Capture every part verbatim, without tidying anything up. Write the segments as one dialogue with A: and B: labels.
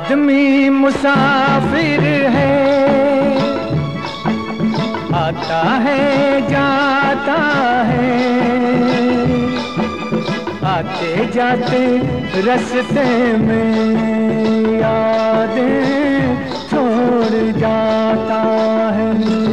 A: आदमी मुसाफिर है, आता है जाता है, आते जाते रास्ते में यादें छोड़ जाता है।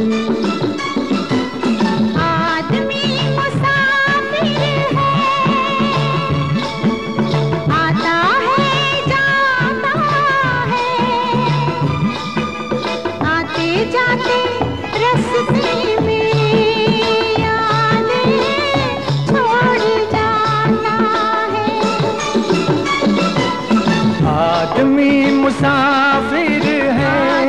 B: जाते रास्ते में यादें छोड़ जाता है।
A: आदमी मुसाफिर है,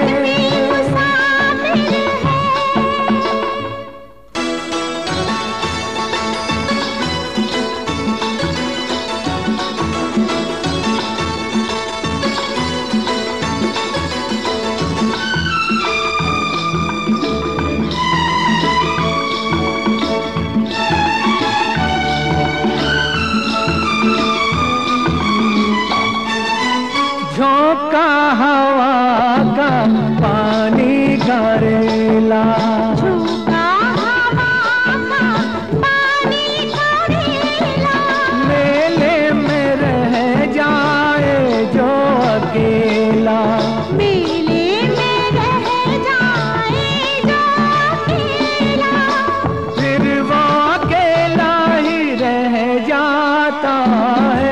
A: झोंका हवा का पानी का रेला,
B: झोंका हवा का पानी का रेला,
A: मेले में रह जाए जो अकेला,
B: मेले में रह जाए जो अकेला,
A: फिर वो अकेला ही रह जाता है।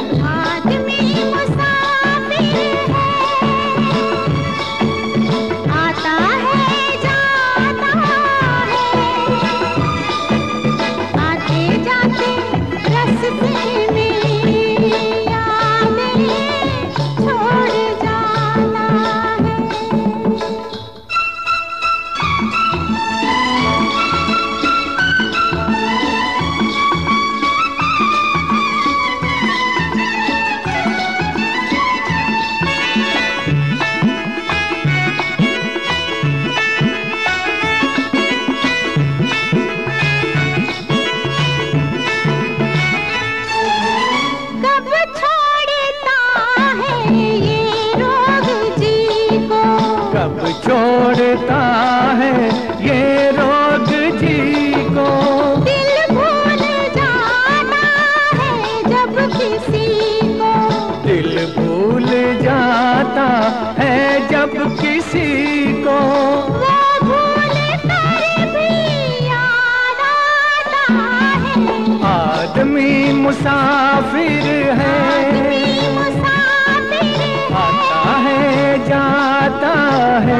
A: कब छोड़ता है ये रोग जी को,
B: दिल भूल जाना है जब किसी को,
A: दिल भूल जाता है जब किसी को,
B: वो भूल कर भी याद आता है।
A: आदमी मुसाफिर है,
B: आदमी मुसाफिर है,
A: आता है जाता है,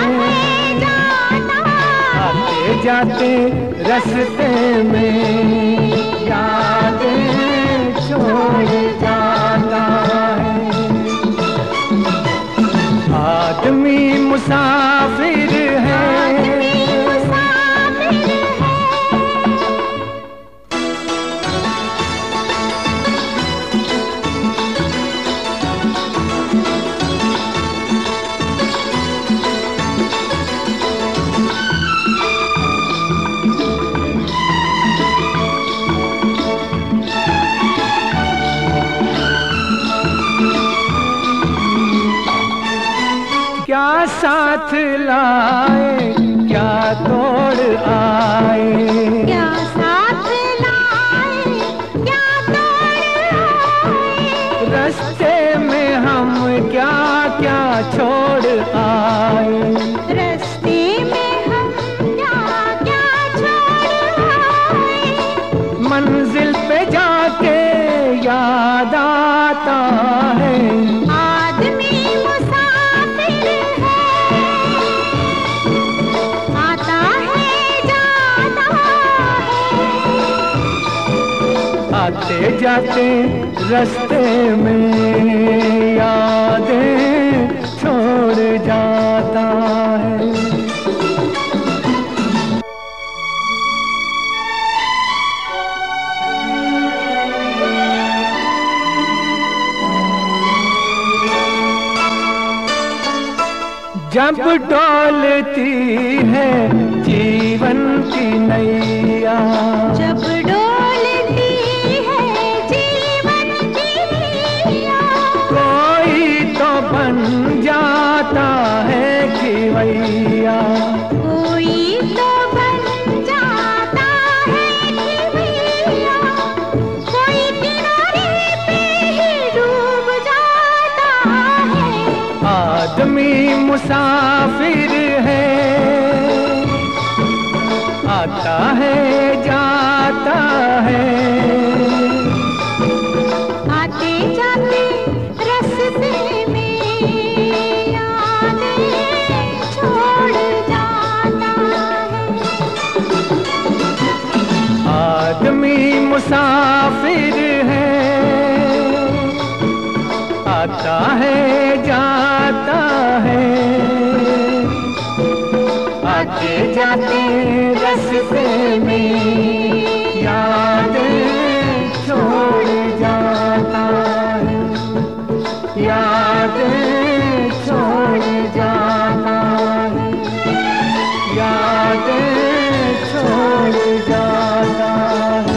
A: आते जाते रास्ते में यादें छोड़ जाता है। आदमी मुसाफिर है, क्या साथ लाए क्या तोड़ आए,
B: क्या साथ लाए क्या तोड़ आए,
A: रास्ते में हम क्या क्या छोड़ आए,
B: रास्ते में हम क्या क्या छोड़ आए,
A: मंजिल पे जाके याद आता है।
B: आदमी मुसाफिर है, आता है जाता है,
A: आते जाते रास्ते में यादें छोड़ जाता है। जब डोलती है जीवन की नैया,
B: जब डोलती है जीवन की नैया,
A: कोई तो बन मुसाफिर है, आता है जाता है।
B: आते जाते रास्ते में यादें छोड़ जाता है।
A: आदमी मुसाफिर है, आता है जाता है। आते जाते रास्ते में यादें छोड़ जाता है, यादें छोड़ जाता है, यादें छोड़ जाता है।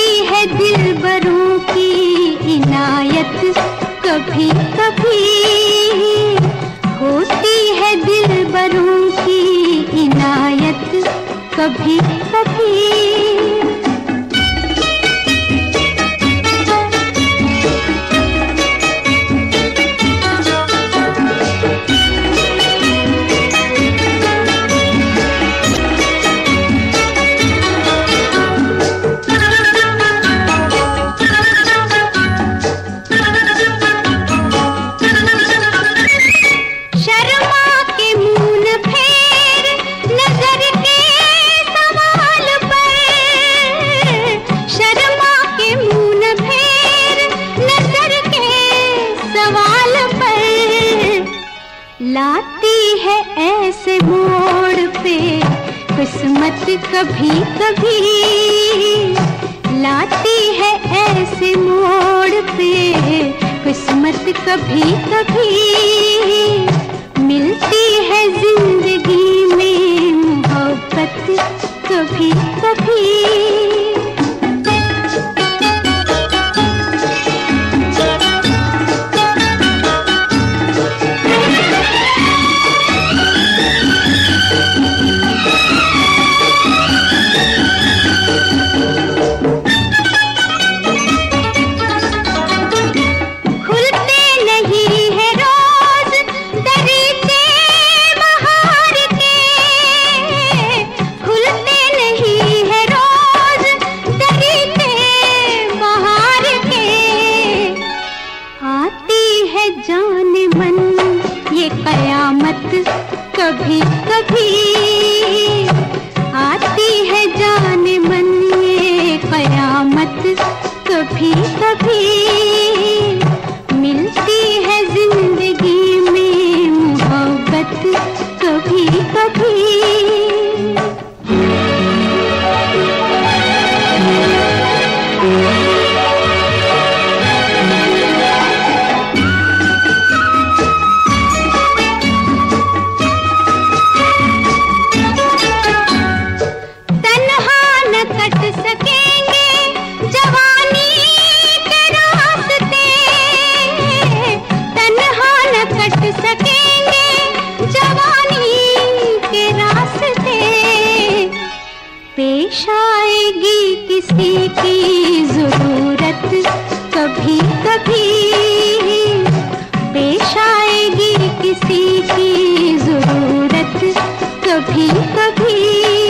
B: है दिलबरों की इनायत कभी कभी, होती है दिलबरों की इनायत कभी कभी। लाती है ऐसे मोड़ पे किस्मत कभी कभी, लाती है ऐसे मोड़ पे किस्मत कभी कभी। मिलती है जिंदगी में मोहब्बत कभी कभी। कभी कभी आती है जाने मन ये कयामत कभी कभी। मिलती है जिंदगी में मोहब्बत कभी कभी। पेश आएगी किसी की जरूरत कभी कभी, पेश आएगी किसी की जरूरत कभी कभी।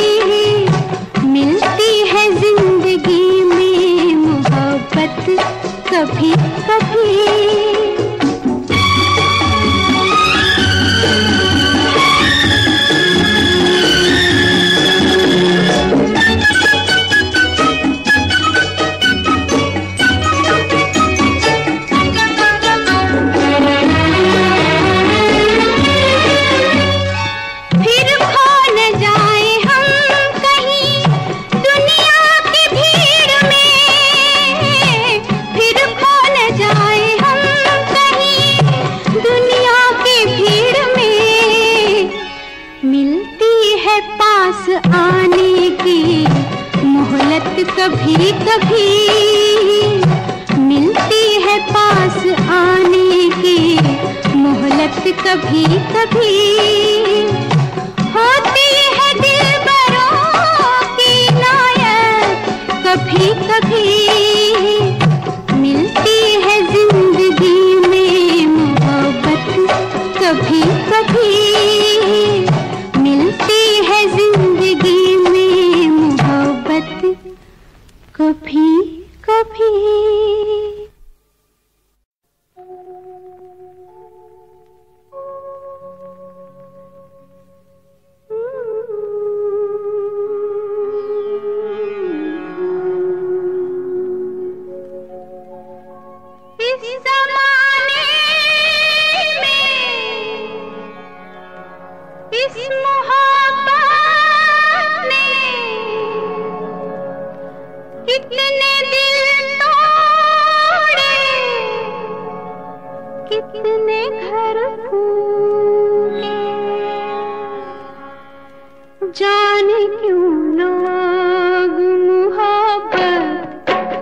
B: मिलती है जिंदगी में मोहब्बत कभी कभी। आने की मोहलत कभी कभी, मिलती है पास आने की मोहलत कभी कभी। होती है दिलबरों की इनायत कभी कभी। मिलती है जिंदगी में मोहब्बत कभी कभी। मिलती है जिंदगी में मोहब्बत कभी कभी। इस जमाने में इस मोहब्बत ने कितने दिल तोड़े, कितने घर फूटे। जाने क्यों लोग मोहब्बत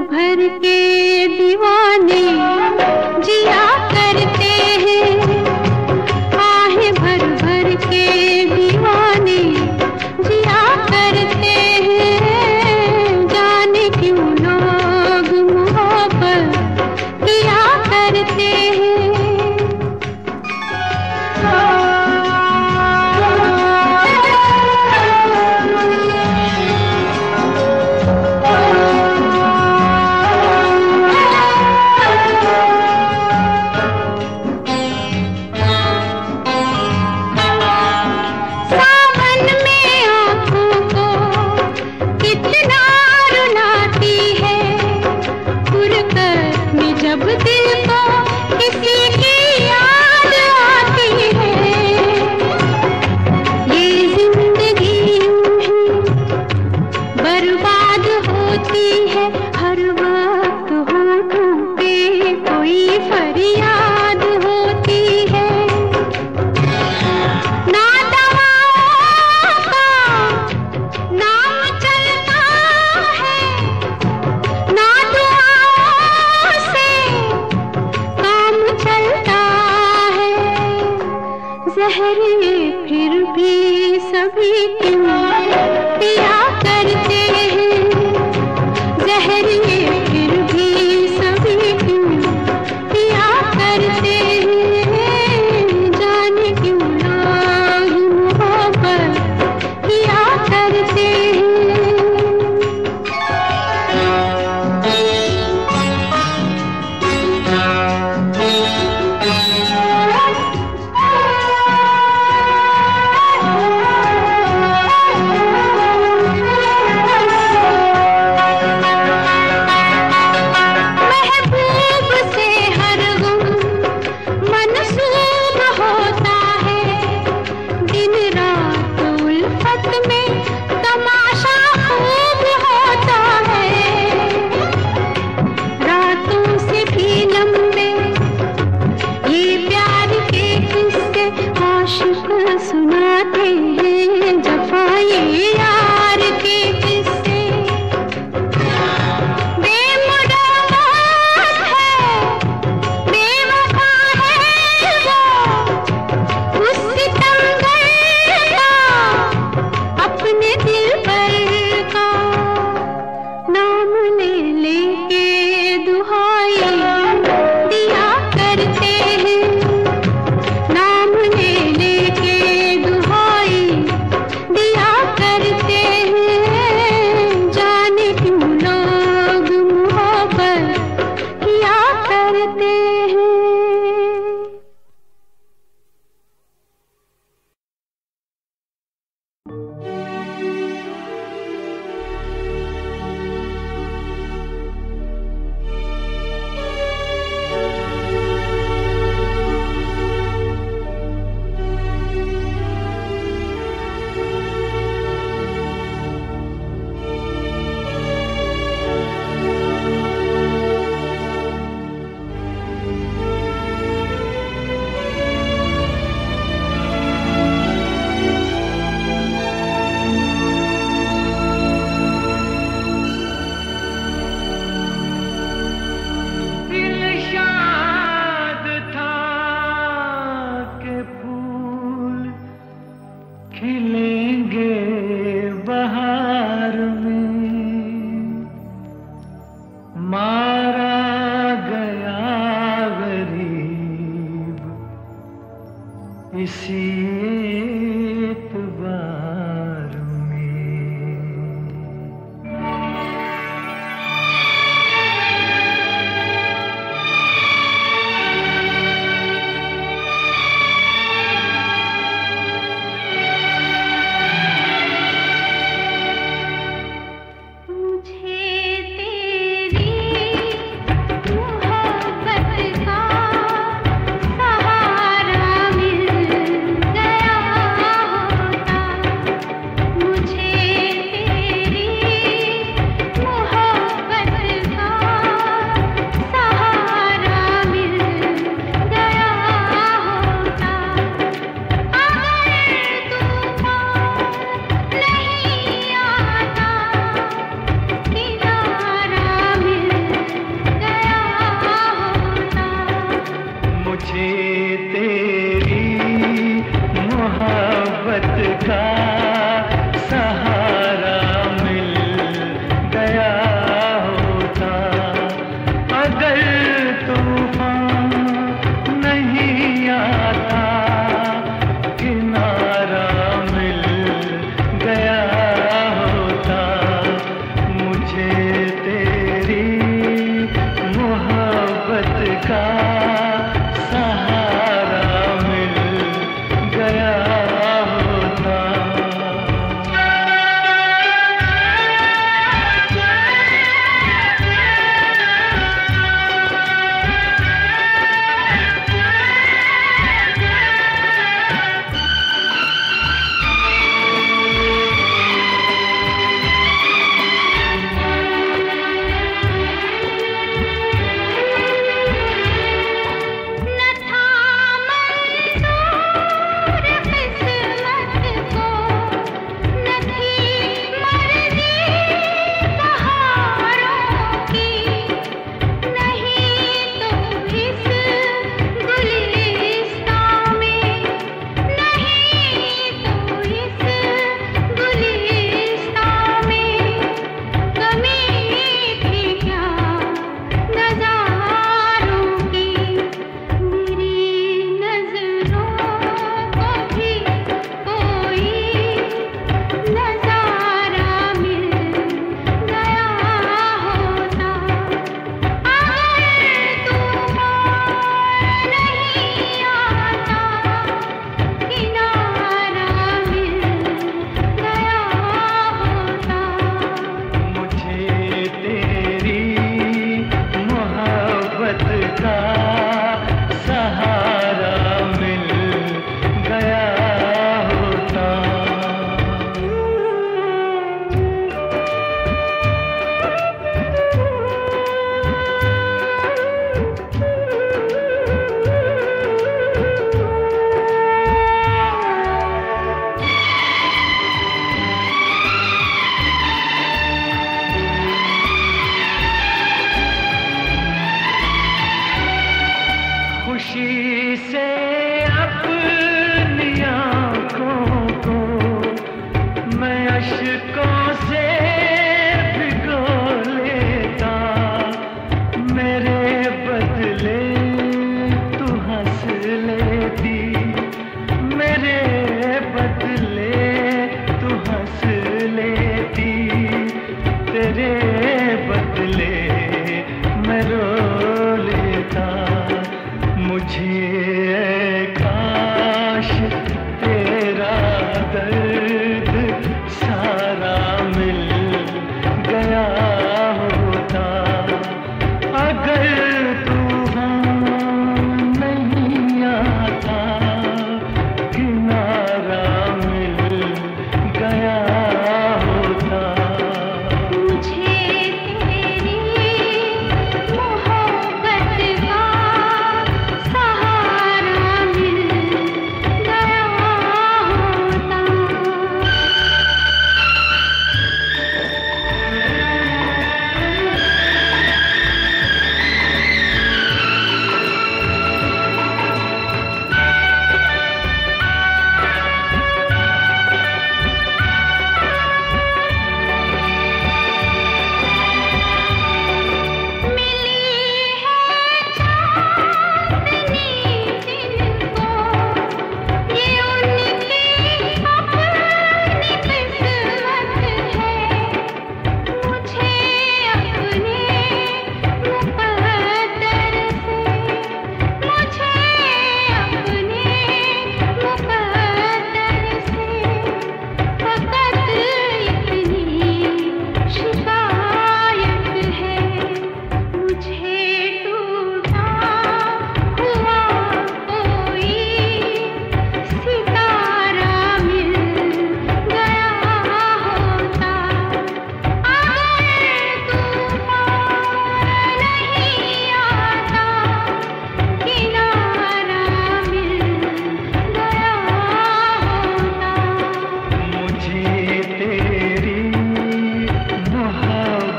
B: भर के दीवाने जिया करते हैं, आहें भर भर के दीवाने जिया करते हैं। जाने क्यों लोग मोहब्बत किया करते हैं। जब दिल को किसी की याद आती है, ये जिंदगी ही बर्बाद होती है। हर वक्त होठों पे कोई फरियाद होती है। ना दवाओं का नाम चलता है, ना ज़हर फिर भी सभी क्यों पिया करते हैं। ज़हर फिर भी सभी क्यों पिया करते हैं।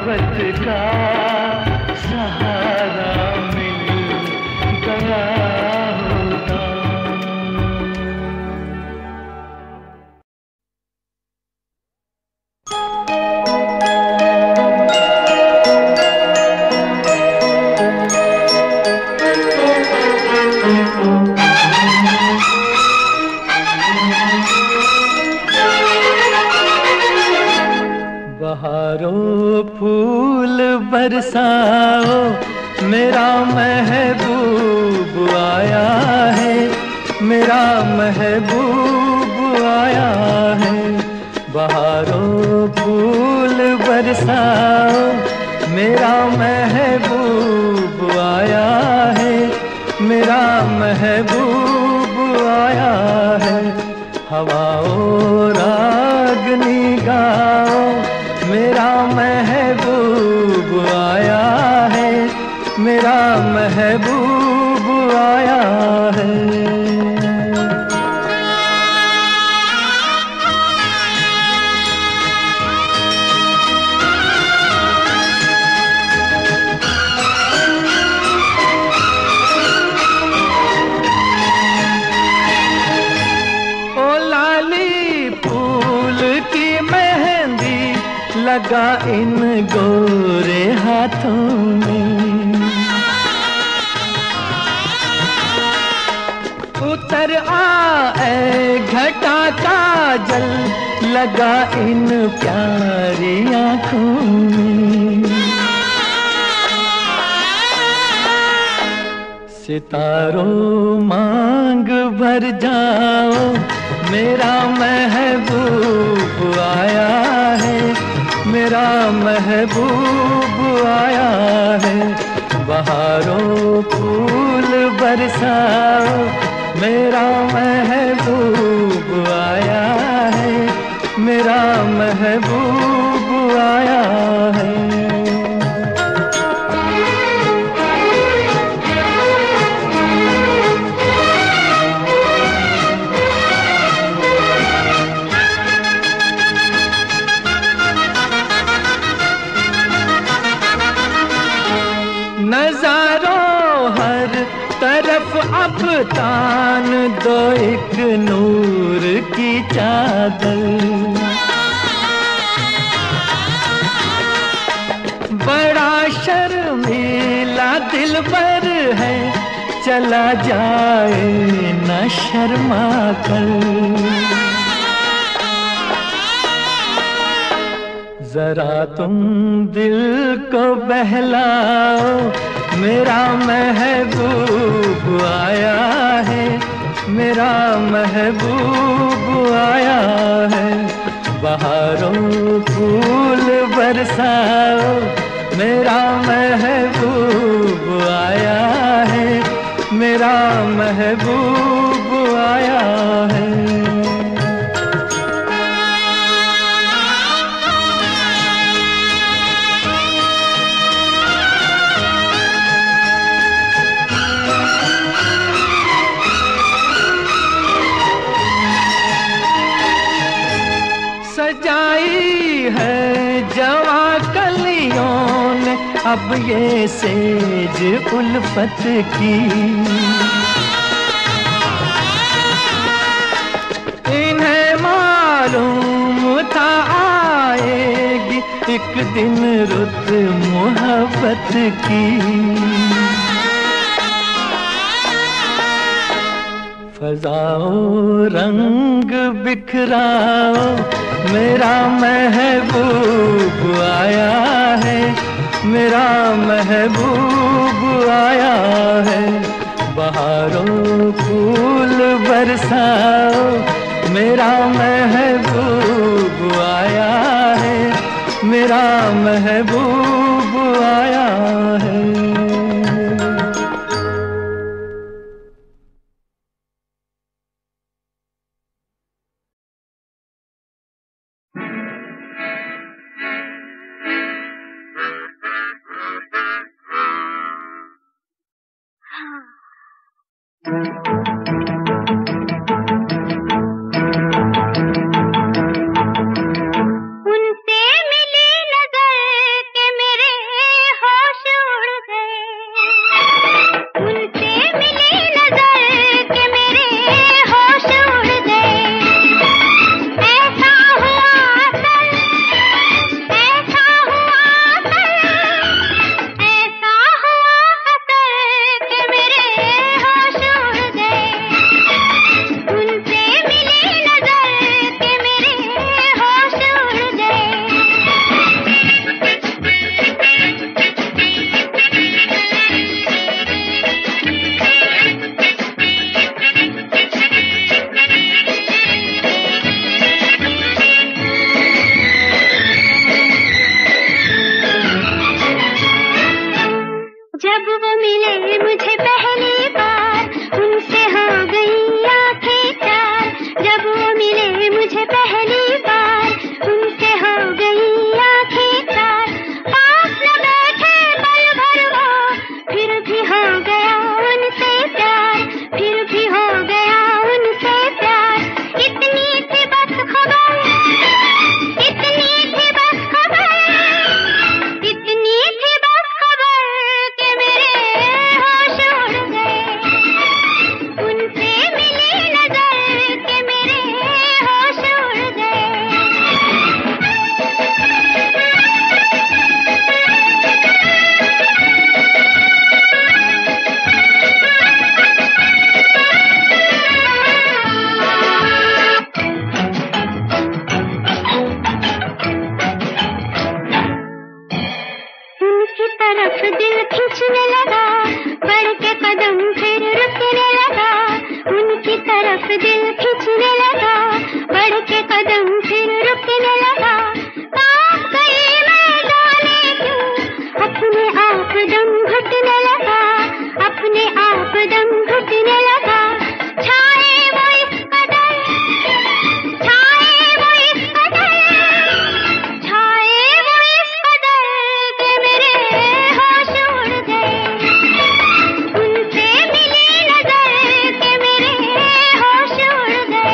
A: मोहब्बत का सहारा मिल गया होता। बहारों फूल बरसाओ, मेरा महबूब आया है, मेरा महबूब आया है। बहारों फूल बरसाओ, मेरा महबूब आया है, मेरा महबूब आया है। हवाओं रागनी गाओ, मेरा महबूब आया है, मेरा महबूब आया है। ओ लाली फूल की मेहंदी लगा इन गोरे हाथों में, उतर आए घटा का जल लगा इन प्यारी आँखों में। सितारों मांग भर जाओ, मेरा महबूब आया है, मेरा महबूब आया है। बहारों फूल बरसाओ, मेरा महबूब आया है, मेरा महबूब आया है। नजारों हर तरफ अब तान दो एक नूर की चादर, बड़ा शर्मीला दिलबर है, चला जाए न शर्मा कर। जरा तुम दिल को बहलाओ, मेरा महबूब आया है, मेरा महबूब आया है। बहारों फूल बरसाओ, मेरा महबूब आया है, मेरा महबूब आया है। सजाई है जवा कलियों ने अब ये सेज उल्फत की, इन्हें मालूम था आएगी एक दिन रुत मोहब्बत की। फजाओं रंग बिखराओ, मेरा महबूब आया है, मेरा महबूब आया है। बहारों फूल बरसाओ, मेरा महबूब आया है, मेरा महबूब आया है।
B: उनसे मिली नजर के उनकी तरफ दिल खींचने लगा, बढ़ के कदम फिर रुकने लगा। उनकी तरफ दिल खींचने लगा, बढ़ के कदम फिर रुकने लगा। कांप गई मैं जाने क्यों, अपने आप दम घुटने लगा, अपने आप दम घुटने लगा। छाए वो इस कदर, छाए वो इस कदर, छाए वो इस कदर के मेरे होश उड़ गए। उनसे मिली नजर के मेरे होश उड़ गए।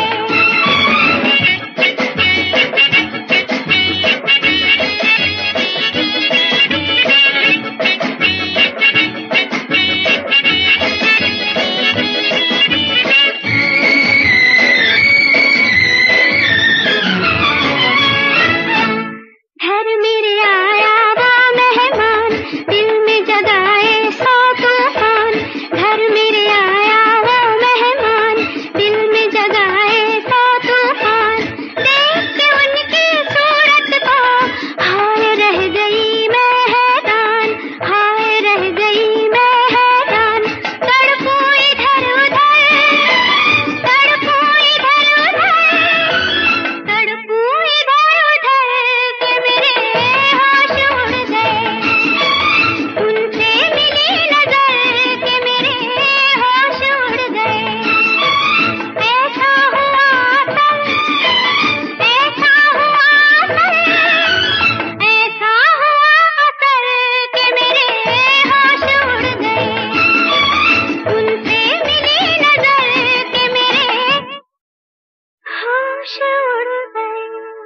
B: घर मेरे आया वो मेहमान, दिल में जगाए सौ तूफान। घर मेरे आया वो मेहमान, दिल में जगाए सौ तूफान। देख के उनकी सूरत को हाय रह गई मैं हैरान, हाय रह गई मैं हैरान। तड़पूं इधर उधर, तड़पूं इधर उधर, तड़पूं इधर उधर के मेरे होश उड़ गए। उनसे मिली नजर के मेरे होश उड़ गए। ऐसा हुआ तब, ऐसा हुआ तब, ऐसा हुआ तब के मेरे होश उड़ गए। उनसे मिली नजर के मेरे होश उड़ गए।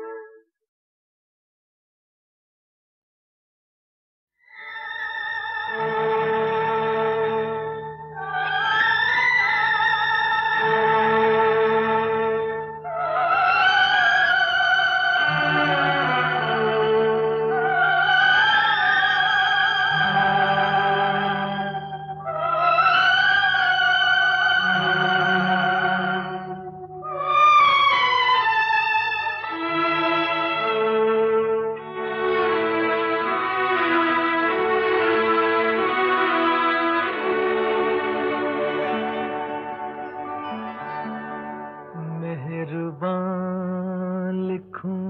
A: मेहरबान लिखूं,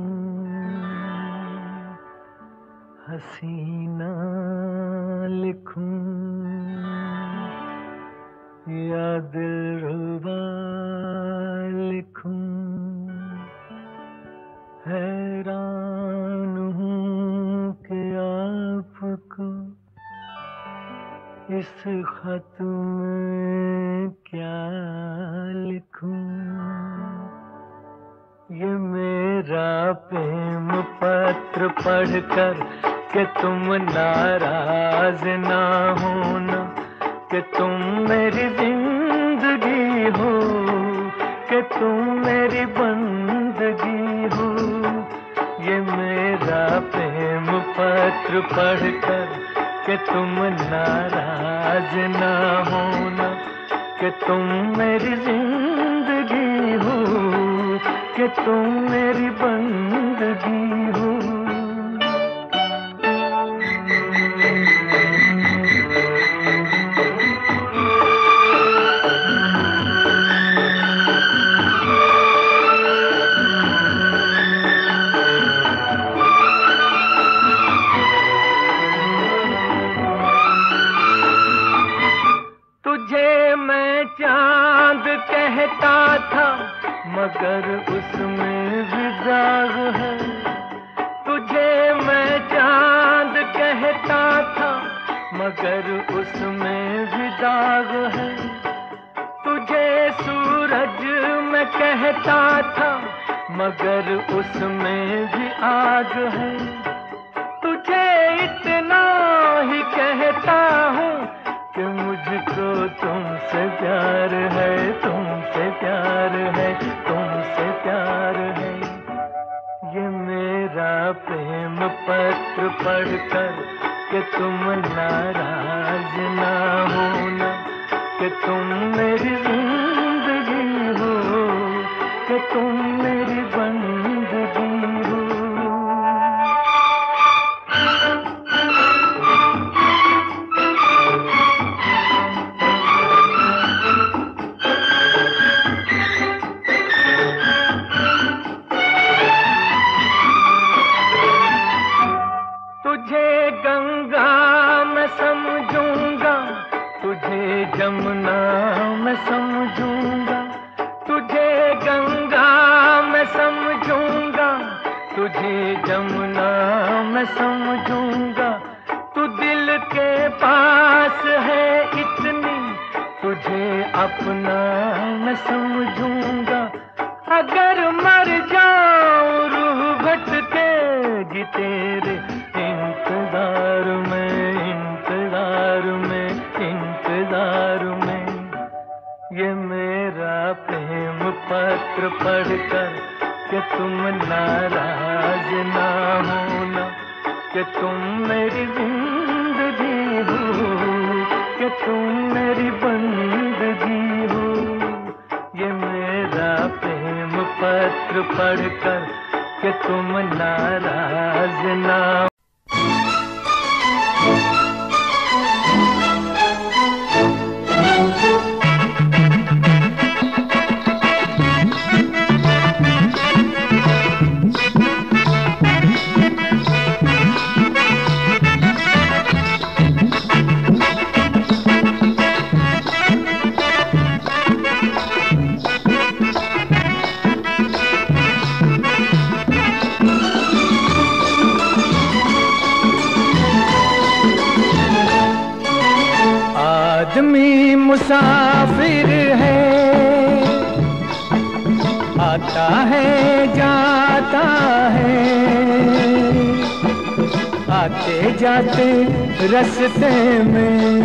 A: हसीना लिखूं, या दिलरुबा लिखूं। हैरान हूँ कि आपको इस खत में क्या लिखूं। ये मेरा प्रेम पत्र पढ़कर कि तुम नाराज ना होना, कि तुम मेरी जिंदगी हो, कि तुम मेरी बंदगी हो। ये मेरा प्रेम पत्र पढ़कर कि तुम नाराज ना होना, कि तुम मेरी जिंदगी हो, कि तुम मेरी बंदगी हो। तुझे मैं चांद कहता था, मगर उसमें भी दाग है। तुझे मैं चांद कहता था, मगर उसमें भी दाग है। तुझे सूरज मैं कहता था, मगर उसमें भी आग है। तुझे इतना ही कहता हूँ कि मुझको तुमसे प्यार है, तुमसे प्यार है, तुमसे प्यार है। ये मेरा प्रेम पत्र पढ़कर कि तुम नाराज ना होना, कि तुम मेरी जिंदगी हो, कि तुम मेरी बंदगी हो। गंगा मैं समझूंगा, तुझे जमुना मैं समझूंगा, तुझे गंगा मैं समझूंगा, तुझे जमुना मैं समझूंगा। तू दिल के पास है इतनी, तुझे अपना मैं समझूंगा। अगर मर जाऊं रूह भटकेगी तेरे इंतजार में, इंतजार में, इंतजार में। ये मेरा प्रेम पत्र पढ़कर कि तुम नाराज ना होना, कि तुम मेरी जिंदगी हो, कि तुम मेरी बंदगी हो। ये मेरा प्रेम पत्र पढ़कर कि तुम नाराज ना। आदमी मुसाफिर है, आता है जाता है, आते जाते रास्ते में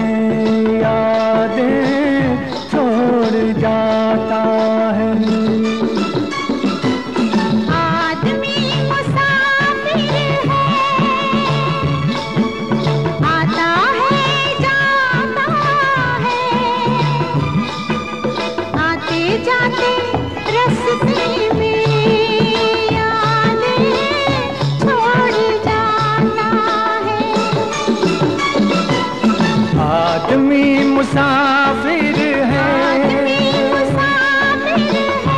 A: यादें छोड़ जाता है। आदमी मुसाफिर है, आदमी मुसाफिर है।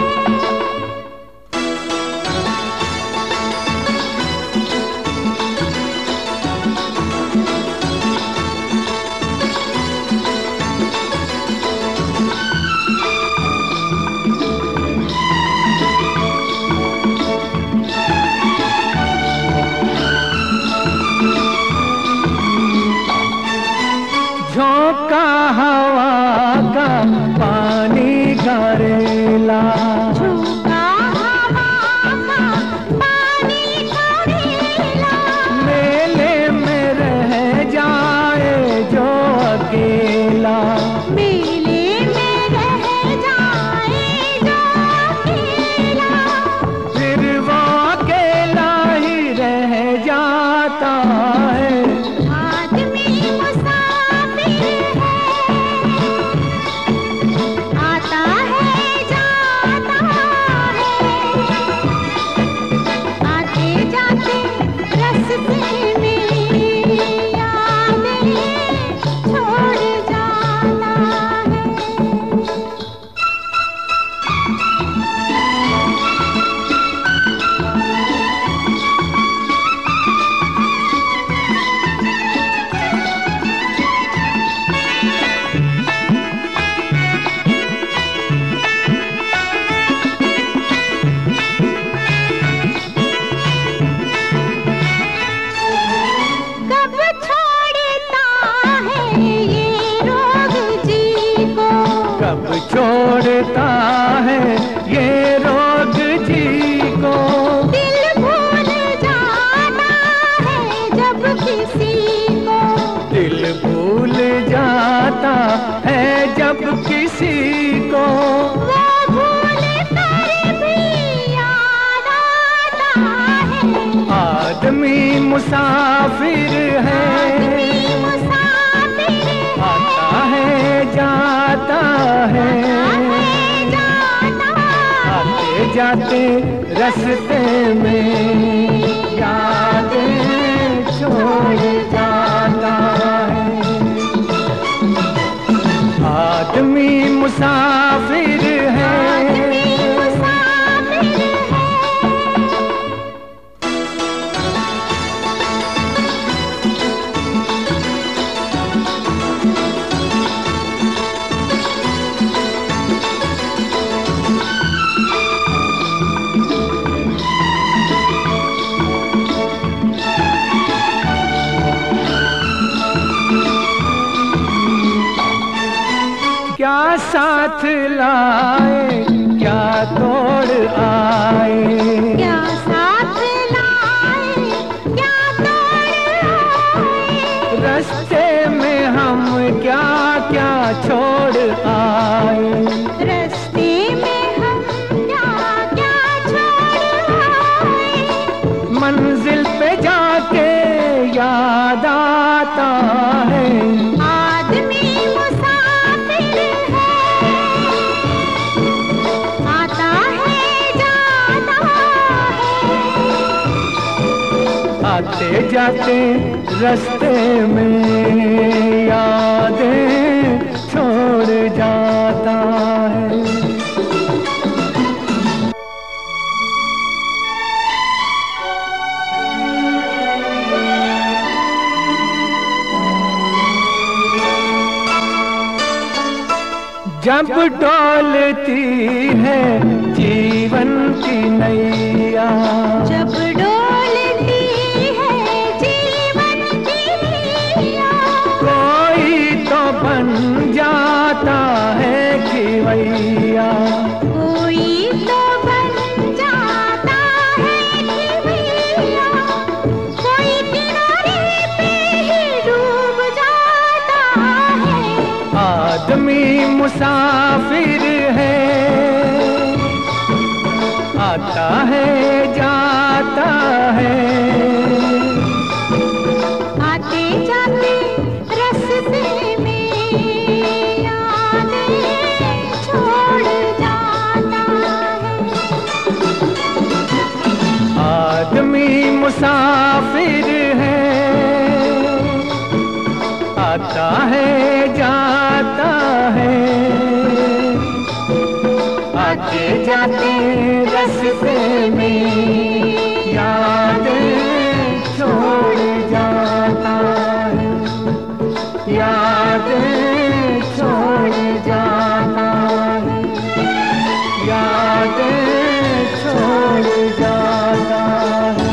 A: झोंका हवा का पानी का रेला, झोंका हवा का पानी का रेला, मेले में रह जाए जो अकेला, मेले में रह जाए जो अकेला, फिर वो अकेला ही रह जाता है। छोड़ता है ये रोग जी को, दिल भूल जाता है जब किसी को, दिल भूल जाता है जब किसी को, वो भूल कर भी याद आता है। आदमी मुसाफिर है, आदमी मुसाफिर है, आता है जाता है, आते जाते रास्ते में यादें छोड़ जाता है। आदमी मुसाफिर है, आदमी मुसाफिर है। साथ लाए, क्या तोड़ आए,
B: क्या साथ लाए, क्या तोड़ आए।
A: रास्ते में हम क्या क्या छोड़ आए,
B: रास्ते में हम क्या क्या छोड़ आए।
A: मंजिल पे जाके याद आता है,
B: आदमी मुसाफिर है, आता है जाता है।
A: आते जाते रास्ते में यादें छोड़ जाता है। जब डोलती है जीवन की नैया,
B: जब डोलती है जीवन की नैया,
A: कोई तो बन जाता है खिवैया,
B: कोई तो बन जाता है खिवैया। कोई किनारे पे ही डूब जाता है।
A: आदमी मुसाफिर है, आता है जाता है,
B: आते जाते रास्ते में यादें छोड़ जाता है।
A: आदमी मुसाफिर है, आता है जाता है, आते जाते रास्ते में यादें छोड़ जाता है, यादें छोड़ जाता है, यादें छोड़ जाता है।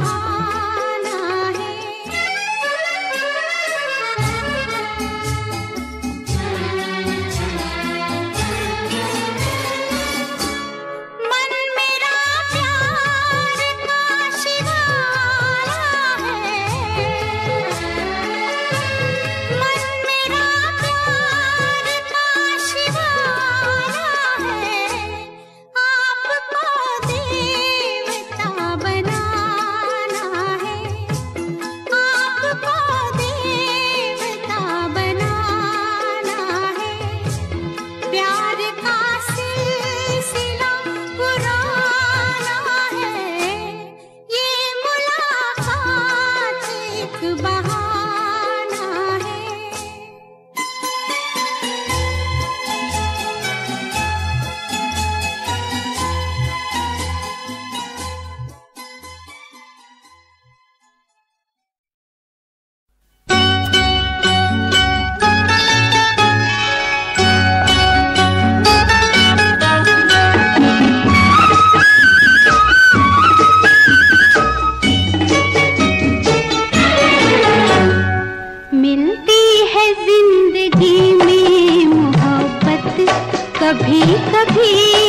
B: कभी कभी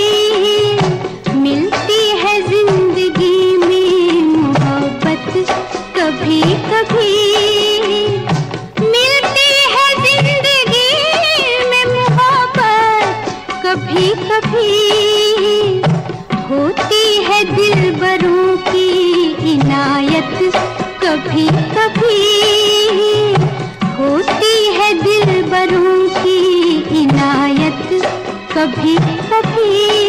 B: मिलती है जिंदगी में मोहब्बत, कभी कभी मिलती है जिंदगी में मोहब्बत, कभी कभी होती है दिलबरों की इनायत, कभी कभी होती है दिलबरों की इनायत, कभी कभी।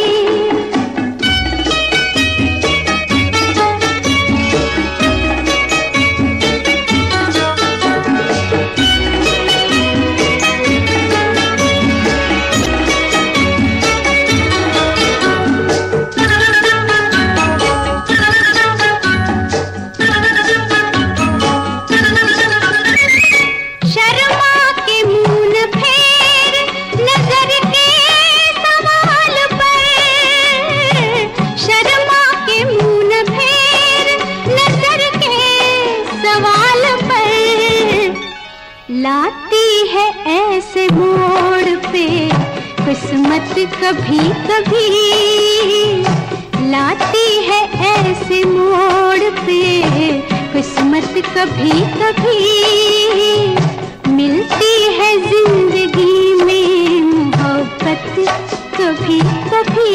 B: लाती है ऐसे मोड़ पे किस्मत कभी कभी, लाती है ऐसे मोड़ पे किस्मत कभी कभी, मिलती है जिंदगी में मोहब्बत कभी कभी।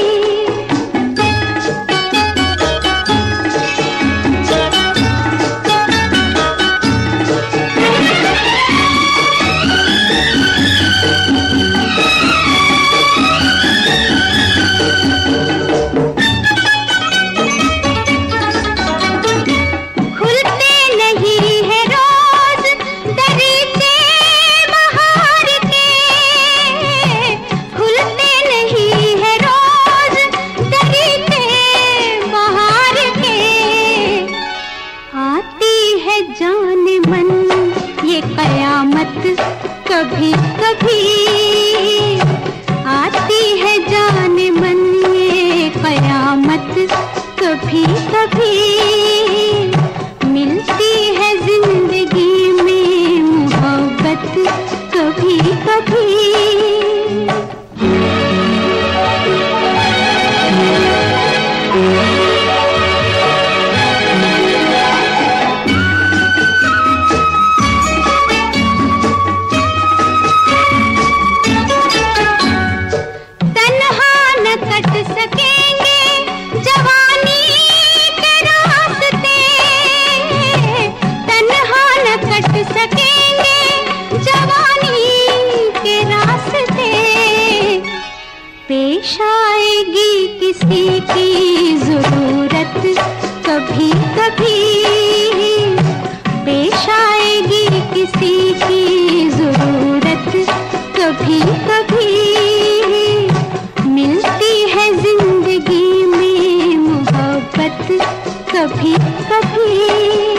B: कभी कभी आती है जाने मन ये कयामत, कभी कभी मिलती है जिंदगी में मोहब्बत, कभी कभी। पेश आएगी किसी की जरूरत, कभी कभी पेश आएगी किसी की जरूरत, कभी कभी मिलती है जिंदगी में मोहब्बत, कभी कभी।